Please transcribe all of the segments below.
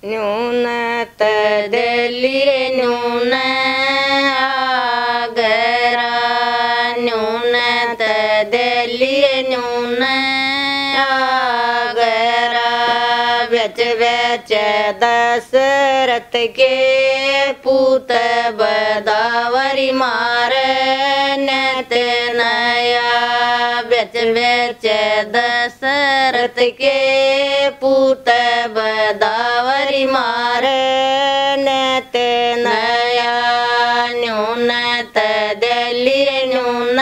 न्यून तदली रे न्यून आगरा न्यून तदली रे न्यून आगरा बेच बेच दशरथ के पूत बदावरी मार नत नया बेच बेच दशरथ के पूत बदावरी मार नत नया न्यून तदली रे न्यून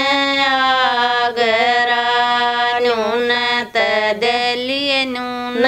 आगरा न्यून तदली न्यून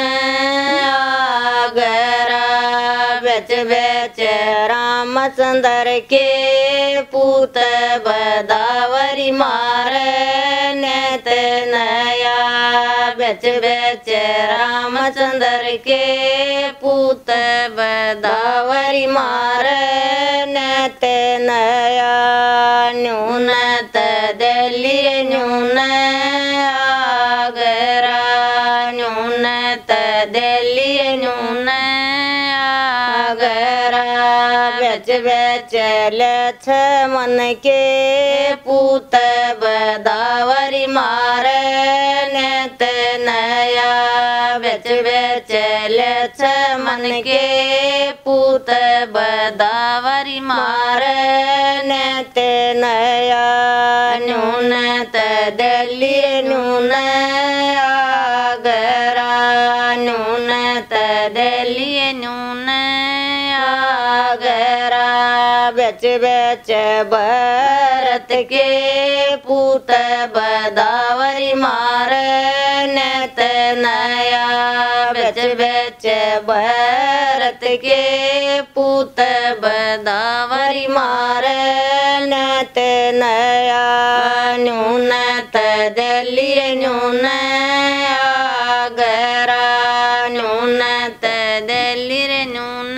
आगरा बेच बेच रामचंद्र के पूत बदावरी मार नत नया बेच बेच रामचंद्र के पूत बदावरी मार नत नया न्यून तदली रे न्यून आगरा न्यून तदली रे न्यून आगरा बेच बेच लक्ष्मण के पूत बदावरी मार नत नया बेच बेच लक्ष्मण के पूत बदावरी मार नत नया न्यून तदली न्यून आगरा न्यून तदली न्यून आगरा बेच बेच भरत के पूत बदावरी मार नत नया बेच बेच भरत के पूत बदावरी मार नत नया न्यून तदली न्यून आगरा न्यून तदली न्यून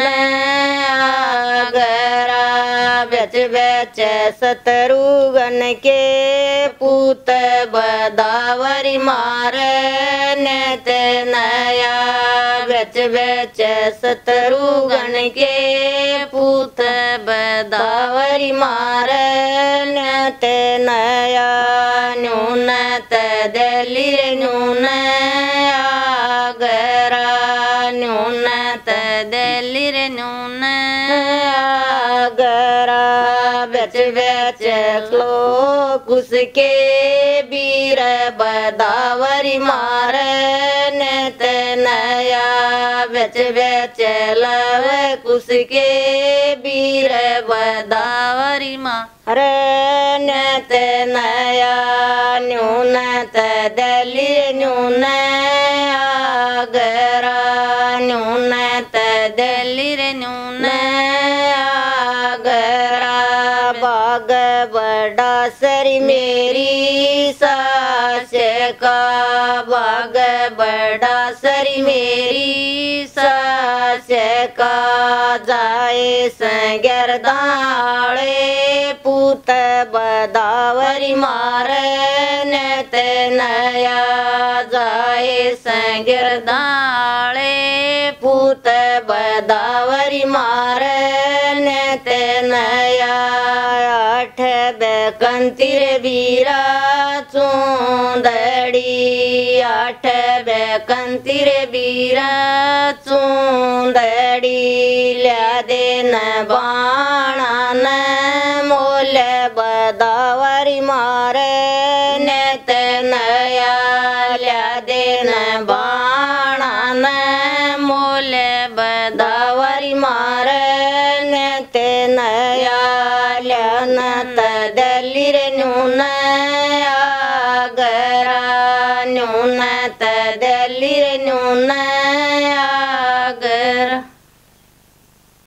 आगरा बेच बेच शत्रुघ्न के पूत बदावरी मार नत नया बेच बेच शत्रुघ्न के पूत बदावरी मार नत नया न्यून तदली न्यून आगरा न्यून तदली न्यून आगरा बेच बेच श्लोकुश के वीर बदावरी मार नत नया बेच बेच लव कुश के वीर बदावरी मार नत नया न्यून तदली न्यून आगरा न्यून तदली न्यून आगरा बाग बड़ा सरी मेरी सास का बाग बड़ा सरी मेरी सास का जाए संगरदाळे पूत बदावरी मार नत नया जाए संगरदाळे पूत बदावरी मार नत नया आठ बेकंतीर वीरा चोंदड़ी आठ बेकंतीर वीरा चोंदड़ी ल्या देन बाणन मोल बदावरी मार नत नया ल्या देन बाणन मोल बदावरी मार नत नया ल्यान तदली न्यून आगरा न्यून तदली न्यून